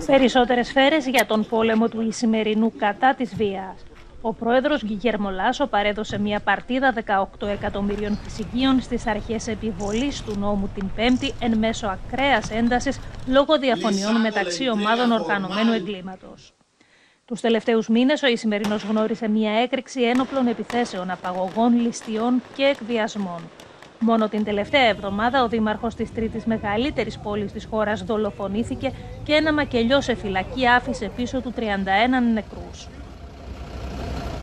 Περισσότερες σφαίρες για τον πόλεμο του Ισημερινού κατά της βίας. Ο πρόεδρος Γκυγέρμο Λάσο παρέδωσε μια παρτίδα 18 εκατομμυρίων φυσικίων στις αρχές επιβολής του νόμου την Πέμπτη εν μέσω ακραίας έντασης λόγω διαφωνιών μεταξύ ομάδων οργανωμένου εγκλήματος. Τους τελευταίους μήνες ο Ισημερινός γνώρισε μια έκρηξη ένοπλων επιθέσεων, απαγωγών, ληστειών και εκβιασμών. Μόνο την τελευταία εβδομάδα ο δήμαρχος της τρίτης μεγαλύτερης πόλης της χώρας δολοφονήθηκε και ένα μακελιό σε φυλακή άφησε πίσω του 31 νεκρούς.